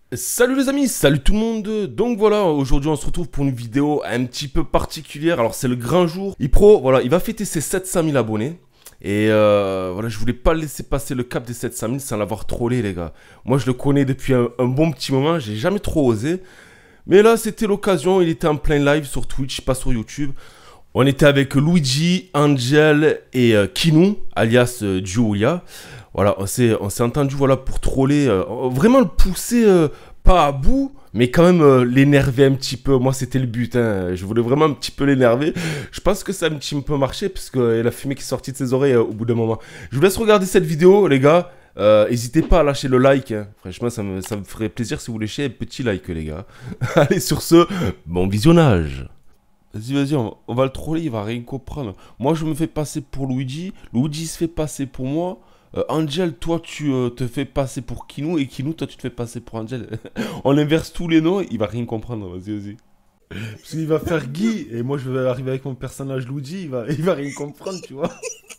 Salut les amis, salut tout le monde. Donc voilà, aujourd'hui on se retrouve pour une vidéo un petit peu particulière. Alors c'est le grand jour. Ipro, voilà, il va fêter ses 700 000 abonnés. Et voilà, je voulais pas laisser passer le cap des 700 000 sans l'avoir trollé les gars. Moi je le connais depuis un bon petit moment, j'ai jamais trop osé. Mais là c'était l'occasion, il était en plein live sur Twitch, pas sur YouTube. On était avec Luigi, Angel et Kinou, alias Julia. Voilà, on s'est entendu voilà, pour troller, vraiment le pousser pas à bout, mais quand même l'énerver un petit peu. Moi, c'était le but, hein. Je voulais vraiment un petit peu l'énerver. Je pense que ça a un petit peu marché, parce que la fumée qui est sortie de ses oreilles au bout d'un moment. Je vous laisse regarder cette vidéo, les gars. N'hésitez pas à lâcher le like, hein. Franchement, ça me ferait plaisir si vous lâchez un petit like, les gars. Allez, sur ce, bon visionnage. Vas-y, on va le troller, il va rien comprendre. Moi, je me fais passer pour Luigi. Luigi se fait passer pour moi. Angel, toi, tu te fais passer pour Kinou. Et Kinou, toi, tu te fais passer pour Angel. On inverse tous les noms, il va rien comprendre. Vas-y. Parce qu'il va faire Guy. Et moi, je vais arriver avec mon personnage Luigi. Il va rien comprendre, tu vois.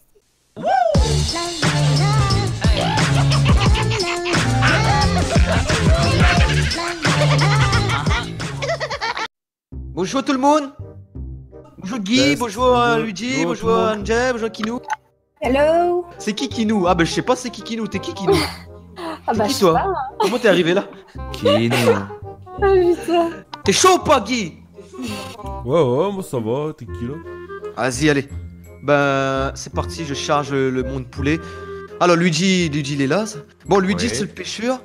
Bonjour tout le monde. Bonjour Guy, Test, bonjour deux, Luigi, tout bonjour le monde. Angel, bonjour Kinou. Hello. C'est qui Kinou? Ah bah je sais pas c'est qui Kinou, t'es qui Kinou? Ah bah Qui je sais toi? pas. Comment t'es arrivé là? Kinou. Ah putain. T'es chaud ou pas Guy? Ouais, moi ça va, t'es qui là? Vas-y allez. Ben c'est parti, je charge le monde poulet. Alors Luigi il est là. Bon Luigi Ouais. c'est le pêcheur.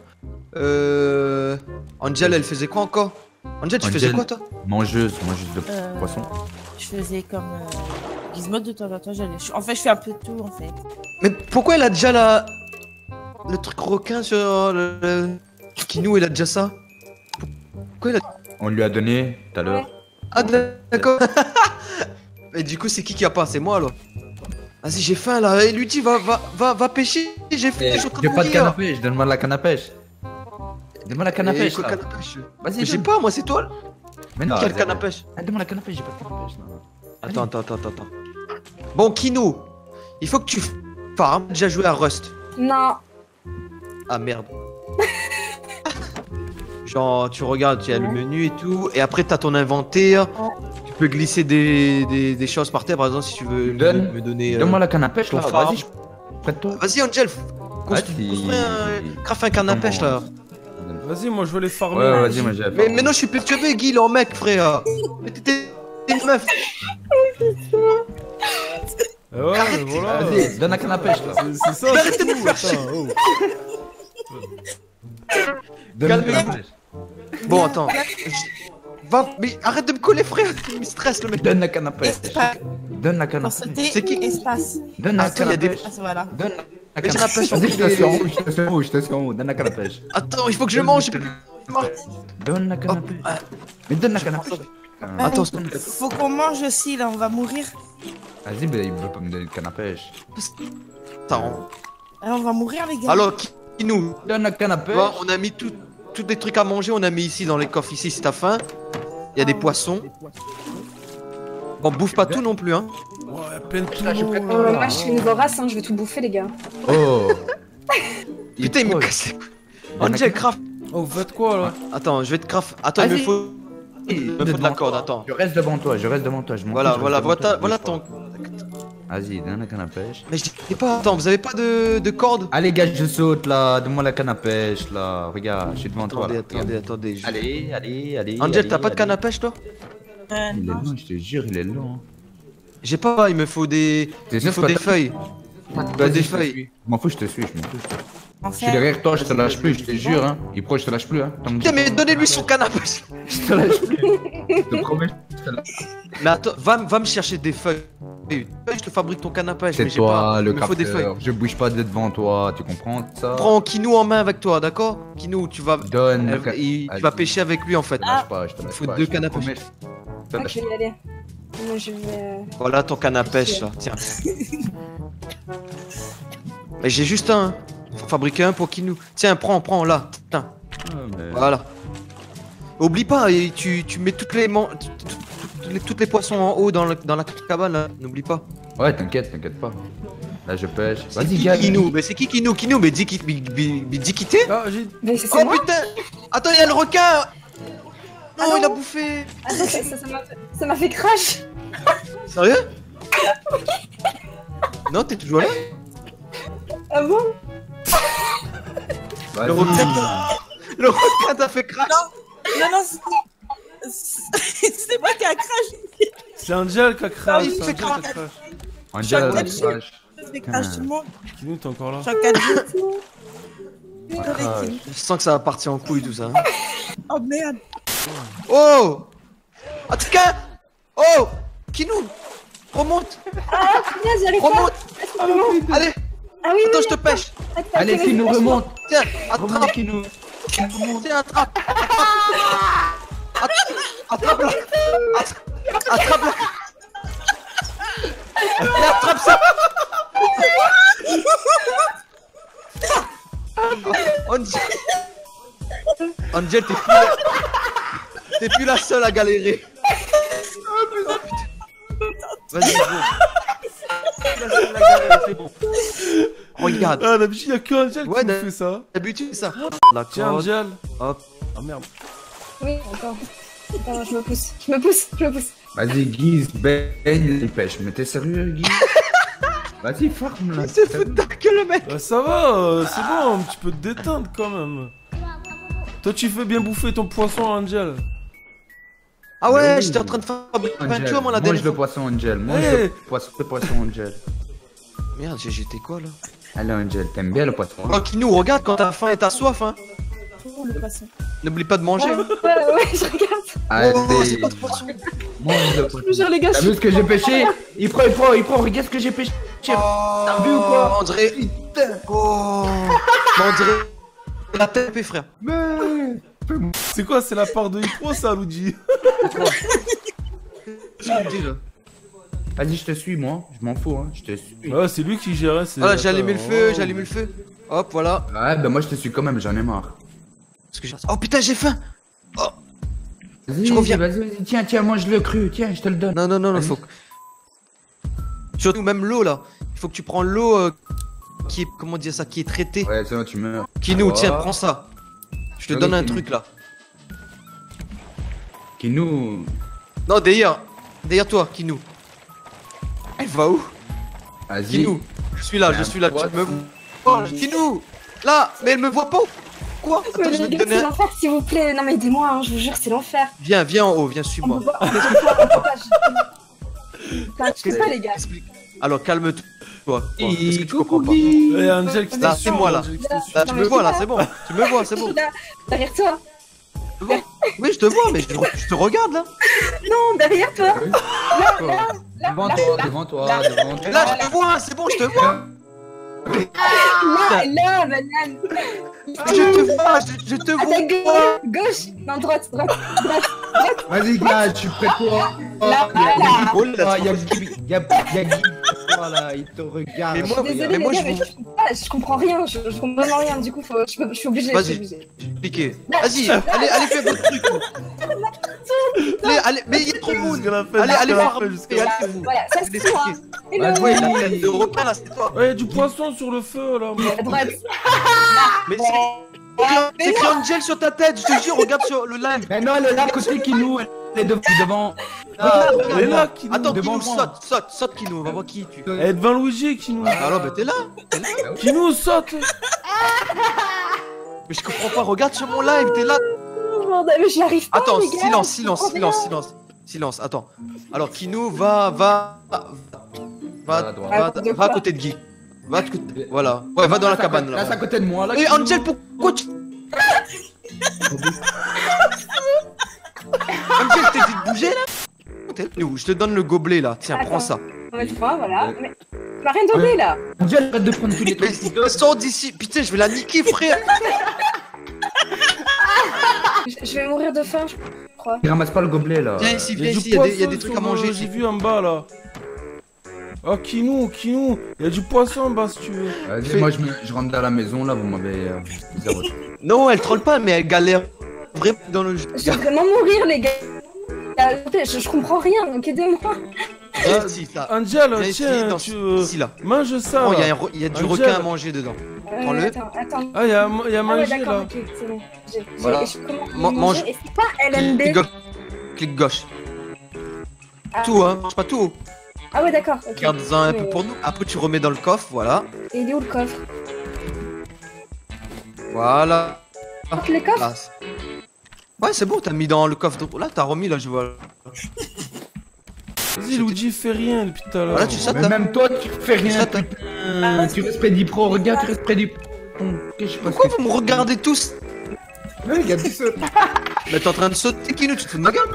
Angel elle faisait quoi encore? Angel tu faisais Angel. quoi toi? Mangeuse de poisson. Je faisais comme Gizmo de temps en temps. En fait, je fais un peu de tout en fait. Mais pourquoi elle a déjà le truc requin sur le... Kinou il a déjà ça? Pourquoi il a... On lui a donné tout à l'heure. Ah d'accord. Mais du coup c'est qui a pas? C'est moi alors. Vas-y j'ai faim là. Et Luigi va pêcher. J'ai faim. je suis en train J'ai pas de mourir. canne à pêche, donne-moi la canne à pêche. Donne-moi la canne à Et pêche. quoi, là. canne à pêche? Vas-y, Mais j'ai donne. pas moi c'est toi. Mais non, Quelle vas-y, canne à vas-y. pêche? Ah, donne-moi la canne à pêche, j'ai pas de canne à pêche. non. Attends. Bon Kino, il faut que tu farmes. Déjà joué à Rust. Non. Ah merde. Genre tu regardes, tu as le menu et tout, et après t'as ton inventaire. Tu peux glisser des choses par terre, par exemple si tu veux Donne- me donner. Donne-moi la canne à pêche ton là, phare. vas-y, prête-toi. Vas-y Angel, Vas-y. craft un canne à pêche là. Vas-y, moi je veux les farmer. Ouais, vas-y, moi j'ai. Mais maintenant je suis perturbé Guy, il est en mec frère. Mais t'étais une meuf. Ouais, mais voilà. Vas-y, donne la canne à pêche là. C'est ça, Mais c'est arrêtez de tout, me faire attends, oh. Donne la canne à Calmez-vous. pêche. Bon attends. Mais arrête de me coller frère, il me stresse le mec. Donne la canne à pêche. Espace. Donne la canne à Pour pêche. sauter, C'est qui? espace. Donne la Attends, canne il y à a des- pêche. Ah, voilà. Donne la Mais canne j'ai à la pêche. pêche en Vas-y, je te boucle. suis en haut, je te suis en haut, je te suis en haut. Donne la canne à pêche. Attends, il faut que je mange. Donne la canne à pêche. Mais donne la canne à pêche. Attends, Faut qu'on mange aussi là, on va mourir. Vas-y, mais il veut pas me donner de canne à pêche. attends. On va mourir les gars. Alors, qui nous? Donne la canne à pêche. On a mis tous les trucs à manger, on a mis ici dans les coffres ici si t'as faim. Il y a des poissons. Bon, bouffe pas tout non plus, hein. Ouais, plein de tout. Moi je suis une vorace, hein, je vais tout bouffer les gars. Oh. Putain, il me troll. casse les couilles. Angel, craft. Oh, vous faites quoi là? Attends, je vais te craft. Attends, il me Vas-y. faut. Il me faut de la corde, attends. Je reste devant toi, je monte Voilà, tout, je reste devant toi. voilà ton. Vas-y, donne la canne à pêche. Mais je dis pas, attends, vous avez pas de corde? Allez, gars, je saute là, donne-moi la canne à pêche là. Regarde, je suis devant toi. Attendez, là. attendez. Allez. Angel, t'as pas de canne à pêche toi? Il est Non. long, je te jure, il est long. J'ai pas, il me faut des. T'es Il sûr me faut que des t'as- feuilles. Vas-y, des je te feuilles. suis. Je m'en fous, je te suis. En Je suis fait, derrière toi, je te lâche plus, je te jure, hein. Il pro, je te lâche plus, hein. Tant que Putain, mais donnez-lui son canne à pêche. je te lâche plus. Je te promets, je te lâche. Mais attends, va me chercher des feuilles. Je te fabrique ton canne à pêche. mais C'est j'ai toi, pas. le Il me faut des feuilles. capteur. Je bouge pas de devant toi, tu comprends ça? Prends Kinou en main avec toi, d'accord? Kinou, tu vas. Donne. Tu vas pêcher avec lui en fait. Je te lâche pas, je te lâche Faut pas. deux je te cannes à promets, pêche. je te Moi lâche je vais y aller. Moi je vais. Voilà ton canne à pêche là. Tiens. Mais j'ai juste un. Faut fabriquer un pour Kinou. Tiens, prends là. Tiens. pas. Ah, mais- Voilà. Oublie pas, et tu mets toutes les poissons en haut dans la cabane là. N'oublie pas. Ouais, t'inquiète pas. Là, je pêche. C'est Vas-y, qui gars. Kinou? Mais c'est qui Kinou? Kinou, mais dis quitter. Ah, j'ai. Mais c'est Oh moi. putain! Attends, il y a le requin. Non, il a bouffé. Ah, ça m'a fait crash. Sérieux? Non, t'es toujours là? Ah bon? Le requin t'a fait crash. Non, c'est moi qui a crash. C'est Angel qui a crash. il C'est fait Angel qui a crash. Angel, Chaque elle crash. Je crash tout le monde. Kinou, t'es encore là? Chaque 4 jours. Je sens que ça va partir en couille tout ça. Hein. Oh merde. Oh! En tout cas! Oh! Kinou! Remonte! Ah, punaise, j'arrive pas. Remonte! Allez! Ah oui, Attends, oui, je te pêche! Allez, Kinou, remonte. Tiens, Remonte, attrape! Kinou. Tiens, attrape! Attrape-la! Attrape-la! Allez, attrape ça! Angel, Angel, t'es plus la seule à galérer. Oh, putain. Vas-y, go. T'es plus la seule à galérer, c'est bon. Regarde. Ah, d'habitude, y'a que Angel Ouais, qui me fait ça. D'habitude, c'est ça. La Tiens, corde. Angel. Hop. Ah merde. Oui, attends. Attends, je me pousse. Vas-y, Guise, Ben, il pêche. Mais t'es sérieux, Guise? Vas-y, farm là. C'est fou de ta gueule, le mec. Ça va, c'est bon, tu peux te détendre quand même. Toi, tu fais bien bouffer ton poisson, Angel. Ah ouais, oui. j'étais en train de fabriquer un Angel, peinture, moi, la mange dernière le fois. poisson, Angel. Mange Hey. le poisson, Angel. Merde, j'ai jeté quoi, là? Allez, Angel, t'aimes bien le poisson? Oh, Kinou, regarde quand t'as faim et t'as soif, hein. Oh, le poisson. N'oublie pas de manger. hein. Ouais, je regarde. Allez, Oh, c'est pas de poisson. mange le poisson. Genre, les gars, T'as vu ce que j'ai pêché? Il prend, regarde ce que j'ai pêché. T'as vu ou quoi? On dirait. Oh. Mais on dirait. La tête, frère. Mais... C'est quoi, c'est la part de Hippo, ça, Luigi? Vas-y, je te suis, moi. Je m'en fous, hein. Je te suis. Ouais, c'est lui qui gérait. Voilà, j'ai allumé le feu, j'ai allumé le feu. Hop, voilà. Ouais, bah moi je te suis quand même, j'en ai marre. Parce que oh putain, j'ai faim. Vas-y, Je reviens. vas-y, tiens, mange le cru, tiens, je te le donne. Non, Vas-y. faut que. Surtout, même l'eau là. Il faut que tu prends l'eau qui est. Comment dire ça? Qui est traitée. Ouais, sinon tu meurs. Kinou, Oh. tiens, prends ça. Je te Ah oui, donne un Kinou. truc là. Kinou. Non, derrière. Derrière toi, Kinou. Elle va où? Vas-y. Kinou. Je suis là, Mais je suis là. quoi, Tu me vois. Kinou. Là, mais elle me voit pas. Quoi? Attends, mais je vais les te gars, donner c'est un. l'enfer, s'il vous plaît. Non, mais aidez-moi, hein, je vous jure, c'est l'enfer. Viens en haut, viens, On suis-moi. peut pas, on peut pas, je peux pas, les gars. Explique. Alors, calme-toi. Est-ce que tu Coucou, comprends pas? Guy. Ouais, Angel qui Là, te c'est moi là. Angel qui te suit. Là, tu Non, me mais vois je là, sais c'est bon. Tu me vois, c'est Je bon. suis là, derrière toi. Oui, je te vois, mais je te regarde là. Non, derrière toi. Devant toi. Mais là, je te vois, c'est bon, je te vois. Là, banane. Je te vois, je te À ta vois. gauche. Non, droite. Vas-y, gars, tu prépare. Là, Oh là, Il y a Guy. Voilà, il te regarde. Mais moi, Désolée, mais moi, les je gars, mais je comprends rien. Je comprends vraiment rien. Du coup, je suis obligée. Vas-y. Expliquez. Vas-y, allez, fais votre truc. Allez, mais il y a trop de monde. Jusqu'à la fin, Allez, jusqu'à la voir. fin, jusqu'à la fin. Allez, vous. Voilà, ça c'est moi. Et là, Vas-y. Ouais, la tête de requin là, c'est toi. Ouais, y a du poisson sur le feu, là. à droite. Mais c'est écrit Angel sur ta tête, je te jure, regarde sur le live. Mais non, elle est là, à côté Kinou. Elle est devant. Elle est là, Kinou. Attends, devant Kinou, moi. saute, Kinou, on va voir qui tu. Elle est devant Luigi, Kinou. Alors, bah t'es là. Kinou, saute. Mais je comprends pas, regarde sur mon live, t'es là. Oh, bordel, mais j'y arrive pas. Attends, les gars. silence, attends. Alors, Kinou, va à côté de Guy. Va à côté. Voilà. Ouais, va dans la cabane Là, c'est à là. côté de moi. Là, Et Kinou. Angel, pourquoi tu. Angel, t'es dit de bouger là? T'es où? Je te donne le gobelet là, tiens, prends ça. Ouais, tu vois, voilà. Mais tu m'as rien donné là. Angel, arrête de prendre tous les Mais trucs. sors d'ici, putain, je vais la niquer, frère. Je vais mourir de faim, je crois. Il ramasse pas le gobelet là. Viens ici, Y viens a du ici, il y a des poisson trucs à sur manger. le- J'ai vu en bas, là. Oh, Kinou, y a du poisson en bas, si tu veux. Vas-y, moi je rentre dans la maison là, vous m'avez. Zéro. Non, elle troll pas, mais elle galère vraiment dans le jeu. Je vais vraiment mourir, les gars. Je comprends rien, donc aidez-moi. Viens ici, ça. Angel, Viens ici, tiens, dans- tu ici, là. mange ça. Oh, là. il y a du Angel. requin à manger dedans. Prends-le. Attends. Ah, il y a Ah ouais, manger d'accord, là. ok, c'est bon. Voilà. Comment Mange. manger. Et c'est quoi LMB? Clic gauche. Ah. Tout, hein. Mange pas tout. Ah ouais, d'accord. ok. Garde-en un peu Mais- pour nous. Après, tu remets dans le coffre, voilà. Et il est où le coffre? Voilà. Porte les coffres? Là. Ouais, c'est bon, t'as mis dans le coffre. Là, t'as remis, là, je vois. Vas-y, Luigi, fais rien depuis tout à l'heure. Voilà, tu sautes Mais là. même toi, tu fais rien. Ça, t'as- Tu restes près d'Ipro, regarde, tu restes près d'Ipro. Je sais pas ce Pourquoi que vous me regardez tous? Ouais, regarde, tu sautes. Mais t'es en train de sauter, Kino, tu te fous de ma gueule?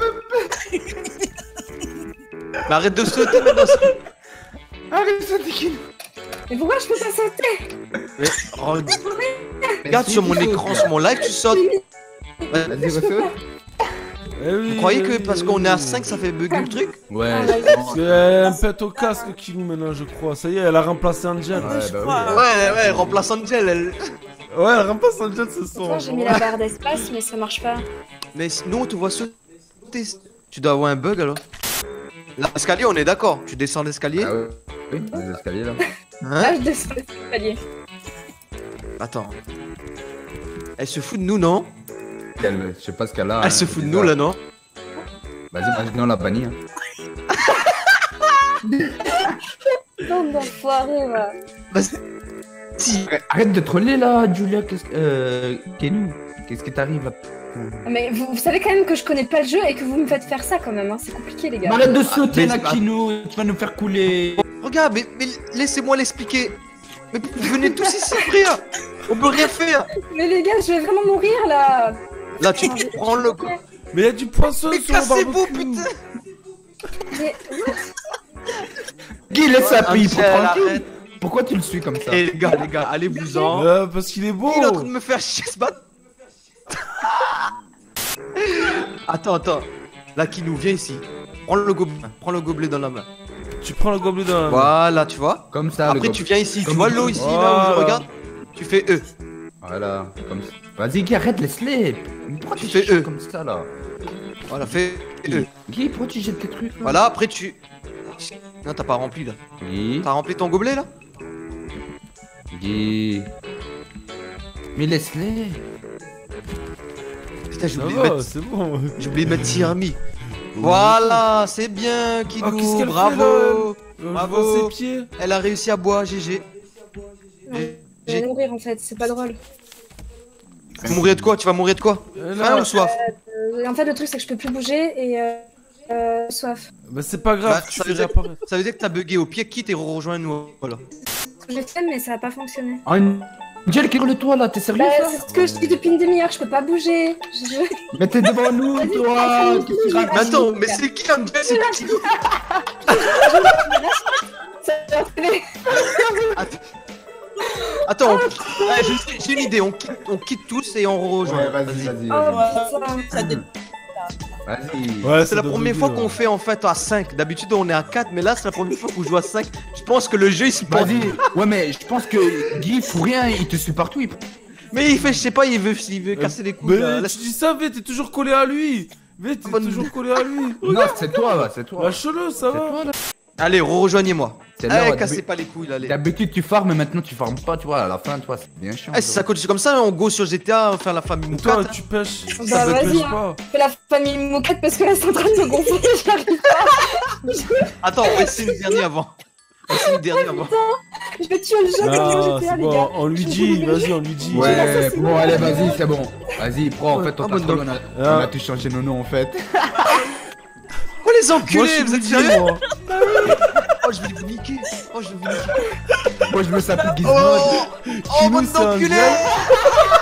Mais arrête de sauter maintenant. Arrête de sauter, Kino. Mais pourquoi je peux pas sauter? Mais regarde sur mon écran, sur mon live, tu sautes. Vas-y, ressaute. Eh oui, Vous croyez que oui, parce oui, qu'on est à oui. 5, ça fait bugger le truc? Ouais, Ah, parce qu'elle a un pet au casque qui nous maintenant, je crois. Ça y est, elle a remplacé Angel. Ouais, Je bah crois. oui. Ouais, remplace Angel, elle. Ouais, elle remplace Angel ce soir. Pourtant, j'ai mis la barre d'espace, mais ça marche pas. Mais nous, on te voit sauter. Tu dois avoir un bug alors. L'escalier, on est d'accord. Tu descends l'escalier. Ah ouais. Oui, les escaliers là. Hein? Ah, je descends l'escalier. Attends. Elle se fout de nous, non? Je sais pas ce qu'elle a. Elle se fout de nous là, non? Vas-y, mange-nous la bannie. Hein. Bande d'enfoirés, va. Vas-y. Si. Arrête de troller là, Julia. Kenou, qu'est-ce qui t'arrive là? Mais vous savez quand même que je connais pas le jeu et que vous me faites faire ça quand même, hein. C'est compliqué, les gars. Arrête de sauter mais là, c'est pas- Kino. Tu vas nous faire couler. Regarde, mais laissez-moi l'expliquer. Mais venez tous ici, frère. On peut rien faire. Mais les gars, je vais vraiment mourir là. Là, tu prends le. Mais il y a du poisson Mais sur le cassez-vous, barbecue. putain. Mais Guy, laisse la paye. Angel, arrête. Pourquoi tu le suis comme ça? Eh les gars, allez-vous-en. Parce qu'il est beau. Il est en train de me faire chier ce bat. Attends. Là, qui nous vient ici. Prends le gobelet dans la main. Tu prends le gobelet dans la main. Voilà, tu vois. Comme ça. Après, le tu viens ici. Tu Comme vois ça. l'eau ici, là où Voilà. je regarde. Tu fais E. Voilà, comme ça. Vas-y, Guy, arrête, laisse-les. Pourquoi Tu tu fais fais E. comme ça là? Voilà, fais E. Guy, pourquoi tu jettes tes trucs là? Voilà, après tu. Non, t'as pas rempli là. Guy. T'as rempli ton gobelet là? Guy. Mais laisse-les. Putain, j'ai Ça oublié de va, mettre. c'est bon. J'ai oublié de mettre Tirami. Voilà, c'est bien, Oh, qu'est-ce Kinou. qu'elle Bravo. Je vois Bravo. ses pieds. Elle a réussi à boire, GG. je vais mourir en fait, c'est pas drôle. Tu vas mourir de quoi? Tu vas mourir de quoi? Elle Faim a- ou soif? En fait, le truc c'est que je peux plus bouger et soif. Bah c'est pas grave, Bah, tu ça fais veut dire- réapparaître. Ça veut dire que t'as bugué au pied, quitte et rejoins-nous. Voilà. J'ai fait, mais ça a pas fonctionné. Angel, quel le toi là? T'es sérieux Bah, ça? c'est ce que je dis depuis une demi-heure, je peux pas bouger. Mais t'es devant nous, Vas-y, toi! vas-y, Qu'est-ce que tu vas-y. Mais racontes? attends, mais c'est qui Angel? C'est pas Kinou. Attends, ouais, j'ai une idée. On quitte tous et on rejoint. Ouais, vas-y. Oh putain. Ça dé- Vas-y. Ouais, C'est la doit première bugger, fois là. qu'on fait en fait à 5. D'habitude on est à 4, mais là c'est la première fois qu'on joue à 5. Je pense que le jeu il se porte. Vas-y. Ouais, mais je pense que Guy, pour rien, il te suit partout. Mais il fait, je sais pas, il veut casser les couilles. là. Mais Laisse- tu dis ça, vite, t'es toujours collé à lui. Vite, t'es Bonne toujours idée. collé à lui. Non, c'est toi, là, c'est toi. Lâche-le, ça C'est va. toi, là. Allez, rejoignez-moi. C'est là, Allez, ouais, cassez pas les couilles là. Les... D'habitude, tu farmes, mais maintenant, tu farmes pas, tu vois. À la fin, toi, c'est bien chiant. Eh, si ça continue comme ça, on go sur GTA, on va faire la famille Mais toi, Moukata. tu pêches. Bah, Ça te vas-y, pêche hein. pas. Fais la famille moquette parce que là c'est en train de me gonfler, j'arrive pas. Attends, on va essayer une dernière avant. On va essayer une dernière avant. Je vais tuer le jeu comme Ah, sur c'est GTA, les bon, gars. on lui dit, vas-y, on lui dit. Ouais, bon, allez, vas-y, c'est bon. Vas-y, prends, en fait, on Ah, t'a bonne trollé, on a Ah. tout changé nos noms, en fait. Oh les Moi, enculés, je suis vous êtes Luigi, sérieux? moi. Oh, je vais vous niquer. Oh, je vais vous niquer. Moi, je me s'appelle Gizmo. Oh, Kinou, bonne c'est un enculé. gars.